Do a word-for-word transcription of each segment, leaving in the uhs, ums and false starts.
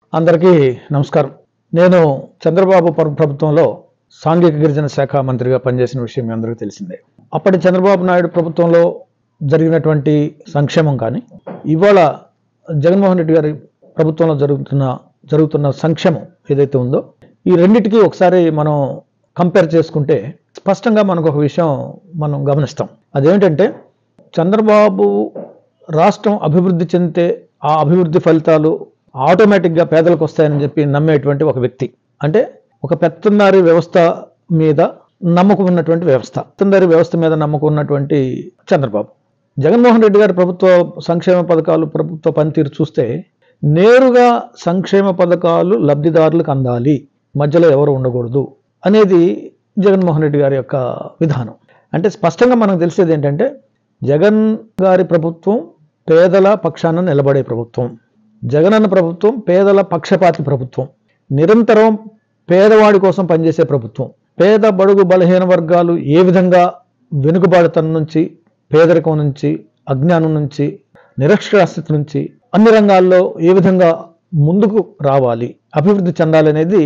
అందరికీ నమస్కారం. నేను చంద్రబాబు ప్ర ప్రభుత్వంలో సాంఘిక గిరిజన శాఖ మంత్రిగా పనిచేసిన విషయం మీ అందరికీ తెలిసిందే. అప్పటి చంద్రబాబు నాయుడు ప్రభుత్వంలో జరిగినటువంటి సంక్షేమం కానీ, ఇవాళ జగన్మోహన్ రెడ్డి గారి ప్రభుత్వంలో జరుగుతున్న జరుగుతున్న సంక్షేమం ఏదైతే ఉందో, ఈ రెండిటికి ఒకసారి మనం కంపేర్ చేసుకుంటే స్పష్టంగా మనకు ఒక విషయం మనం గమనిస్తాం. అదేంటంటే, చంద్రబాబు రాష్ట్రం అభివృద్ధి చెందితే ఆ అభివృద్ధి ఫలితాలు ఆటోమేటిక్గా పేదలకు వస్తాయని చెప్పి నమ్మేటువంటి ఒక వ్యక్తి. అంటే ఒక పెత్తందారీ వ్యవస్థ మీద నమ్మకం ఉన్నటువంటి వ్యవస్థ పెత్తందారీ వ్యవస్థ మీద నమ్మకం ఉన్నటువంటి చంద్రబాబు. జగన్మోహన్ రెడ్డి గారి ప్రభుత్వ సంక్షేమ పథకాలు, ప్రభుత్వ పనితీరు చూస్తే నేరుగా సంక్షేమ పథకాలు లబ్ధిదారులకు అందాలి, మధ్యలో ఎవరు ఉండకూడదు అనేది జగన్మోహన్ రెడ్డి గారి యొక్క విధానం. అంటే స్పష్టంగా మనకు తెలిసేది ఏంటంటే, జగన్ గారి ప్రభుత్వం పేదల పక్షాన నిలబడే ప్రభుత్వం. జగనన్న ప్రభుత్వం పేదల పక్షపాతి ప్రభుత్వం. నిరంతరం పేదవాడి కోసం పనిచేసే ప్రభుత్వం. పేద బడుగు బలహీన వర్గాలు ఏ విధంగా వెనుకబాటుతనం నుంచి, పేదరికం నుంచి, అజ్ఞానం నుంచి, నిరక్షరాస్యత నుంచి అన్ని రంగాల్లో ఏ విధంగా ముందుకు రావాలి, అభివృద్ధి చెందాలి అనేది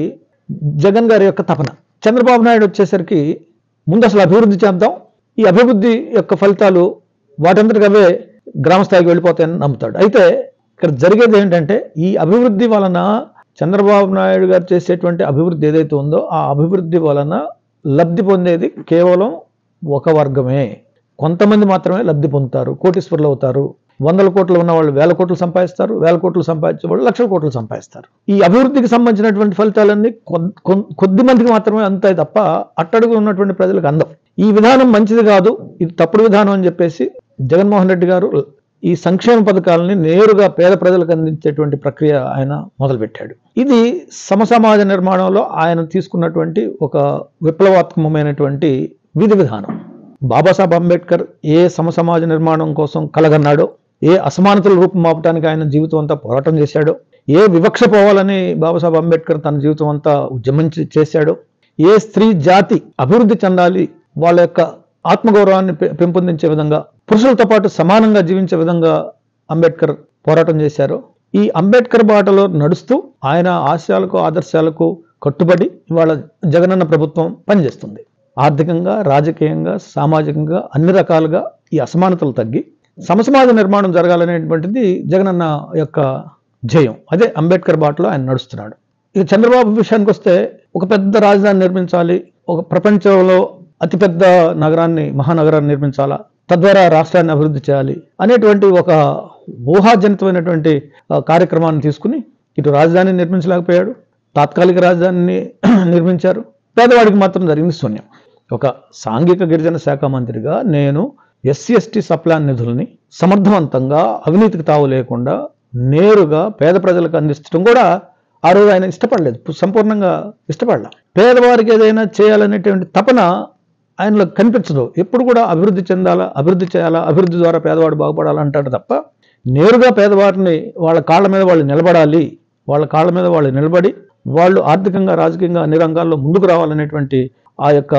జగన్ గారి యొక్క తపన. చంద్రబాబు నాయుడు వచ్చేసరికి ముందు అసలు అభివృద్ధి చేద్దాం, ఈ అభివృద్ధి యొక్క ఫలితాలు వాటంతటికి అవే గ్రామ స్థాయికి వెళ్ళిపోతాయని నమ్ముతాడు. అయితే ఇక్కడ జరిగేది ఏంటంటే, ఈ అభివృద్ధి వలన చంద్రబాబు నాయుడు గారు చేసేటువంటి అభివృద్ధి ఏదైతే ఉందో, ఆ అభివృద్ధి వలన లబ్ధి పొందేది కేవలం ఒక వర్గమే. కొంతమంది మాత్రమే లబ్ధి పొందుతారు, కోటీశ్వరులు అవుతారు. వందల కోట్లు ఉన్న వాళ్ళు వేల కోట్లు సంపాదిస్తారు, వేల కోట్లు సంపాదించే వాళ్ళు లక్షల కోట్లు సంపాదిస్తారు. ఈ అభివృద్ధికి సంబంధించినటువంటి ఫలితాలన్నీ కొద్ది మందికి మాత్రమే అందుతాయి తప్ప అట్టడుగు ఉన్నటువంటి ప్రజలకు అందం. ఈ విధానం మంచిది కాదు, ఇది తప్పుడు విధానం అని చెప్పేసి జగన్మోహన్ రెడ్డి గారు ఈ సంక్షేమ పథకాలని నేరుగా పేద ప్రజలకు అందించేటువంటి ప్రక్రియ ఆయన మొదలుపెట్టాడు. ఇది సమసమాజ నిర్మాణంలో ఆయన తీసుకున్నటువంటి ఒక విప్లవాత్మకమైనటువంటి విధి విధానం. బాబాసాహెబ్ అంబేద్కర్ ఏ సమసమాజ నిర్మాణం కోసం కలగన్నాడో, ఏ అసమానతల రూపం మాపటానికి ఆయన జీవితం అంతా పోరాటం చేశాడో, ఏ వివక్ష పోవాలని బాబాసాహెబ్ అంబేద్కర్ తన జీవితం అంతా ఉద్యమించి చేశాడో, ఏ స్త్రీ జాతి అభివృద్ధి చెందాలి, వాళ్ళ యొక్క ఆత్మగౌరవాన్ని పెంపొందించే విధంగా, పురుషులతో పాటు సమానంగా జీవించే విధంగా అంబేద్కర్ పోరాటం చేశారు. ఈ అంబేద్కర్ బాటలో నడుస్తూ ఆయన ఆశయాలకు, ఆదర్శాలకు కట్టుబడి ఇవాళ జగనన్న ప్రభుత్వం పనిచేస్తుంది. ఆర్థికంగా, రాజకీయంగా, సామాజికంగా అన్ని రకాలుగా ఈ అసమానతలు తగ్గి సమసమాజ నిర్మాణం జరగాలనేటువంటిది జగనన్న యొక్క ధ్యేయం. అదే అంబేద్కర్ బాటలో ఆయన నడుస్తున్నాడు. ఇక చంద్రబాబు విషయానికి వస్తే, ఒక పెద్ద రాజధాని నిర్మించాలి, ఒక ప్రపంచంలో అతిపెద్ద నగరాన్ని, మహానగరాన్ని నిర్మించాలా, తద్వారా రాష్ట్రాన్ని అభివృద్ధి చేయాలి అనేటువంటి ఒక ఊహాజనితమైనటువంటి కార్యక్రమాన్ని తీసుకుని ఇటు రాజధానిని నిర్మించలేకపోయాడు, తాత్కాలిక రాజధానిని నిర్మించారు. పేదవాడికి మాత్రం జరిగింది శూన్యం. ఒక సాంఘిక గిరిజన శాఖ మంత్రిగా నేను ఎస్సీ ఎస్టీ సప్లాన్ నిధుల్ని సమర్థవంతంగా, అవినీతికి తావు లేకుండా నేరుగా పేద ప్రజలకు అందించడం కూడా ఆ రోజు ఆయన ఇష్టపడలేదు, సంపూర్ణంగా ఇష్టపడలే. పేదవారికి ఏదైనా చేయాలనేటువంటి తపన ఆయనలో కనిపించదు. ఎప్పుడు కూడా అభివృద్ధి చెందాలా, అభివృద్ధి చేయాలా, అభివృద్ధి ద్వారా పేదవాడు బాగుపడాలంటాడు తప్ప, నేరుగా పేదవారిని వాళ్ళ కాళ్ళ మీద వాళ్ళు నిలబడాలి, వాళ్ళ కాళ్ళ మీద వాళ్ళు నిలబడి వాళ్ళు ఆర్థికంగా, రాజకీయంగా అన్ని రంగాల్లో ముందుకు రావాలనేటువంటి ఆ యొక్క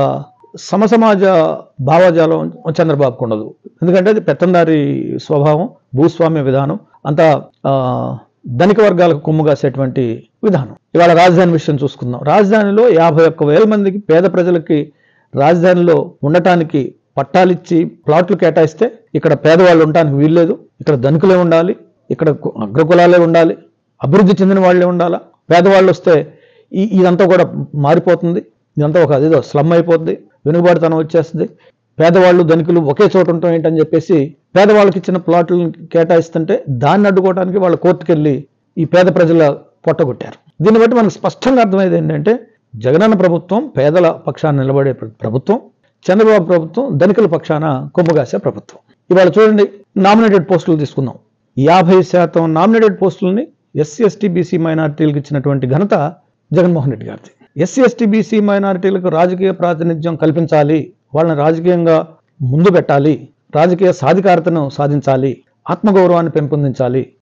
సమసమాజ భావజాలం చంద్రబాబుకు ఉండదు. ఎందుకంటే అది పెత్తందారి స్వభావం, భూస్వామ్య విధానం, అంతా ధనిక వర్గాలకు కొమ్ము కాసేటువంటి విధానం. ఇవాళ రాజధాని విషయం చూసుకుందాం. రాజధానిలో యాభై ఒక్క వేల మందికి పేద ప్రజలకి రాజధానిలో ఉండటానికి పట్టాలిచ్చి ప్లాట్లు కేటాయిస్తే, ఇక్కడ పేదవాళ్ళు ఉండటానికి వీల్లేదు, ఇక్కడ ధనికులే ఉండాలి, ఇక్కడ అగ్రకులాలే ఉండాలి, అభివృద్ధి చెందిన వాళ్లే ఉండాలా, పేదవాళ్ళు వస్తే ఈ ఇదంతా కూడా మారిపోతుంది, ఇదంతా ఒక అదేదో స్లమ్ అయిపోతుంది, వెనుకబాటుతనం వచ్చేస్తుంది, పేదవాళ్ళు ధనికులు ఒకే చోట ఉంటాం ఏంటని చెప్పేసి పేదవాళ్ళకి ఇచ్చిన ప్లాట్లను కేటాయిస్తుంటే దాన్ని అడ్డుకోవడానికి వాళ్ళు కోర్టుకెళ్ళి ఈ పేద ప్రజల పొట్టగొట్టారు. దీన్ని బట్టి మనకు స్పష్టంగా అర్థమయ్యేది ఏంటంటే, జగనన్న ప్రభుత్వం పేదల పక్షాన నిలబడే ప్రభుత్వం, చంద్రబాబు ప్రభుత్వం ధనికుల పక్షాన కొమ్ముగాసే ప్రభుత్వం. ఇవాళ చూడండి, నామినేటెడ్ పోస్టులు తీసుకుందాం. యాభై శాతం నామినేటెడ్ పోస్టులని ఎస్సీ ఎస్టీ బీసీ మైనారిటీలకు ఇచ్చినటువంటి ఘనత జగన్మోహన్ రెడ్డి గారిది. ఎస్సీ ఎస్టీ బీసీ మైనారిటీలకు రాజకీయ ప్రాతినిధ్యం కల్పించాలి, వాళ్ళని రాజకీయంగా ముందు పెట్టాలి, రాజకీయ సాధికారతను సాధించాలి, ఆత్మగౌరవాన్ని పెంపొందించాలి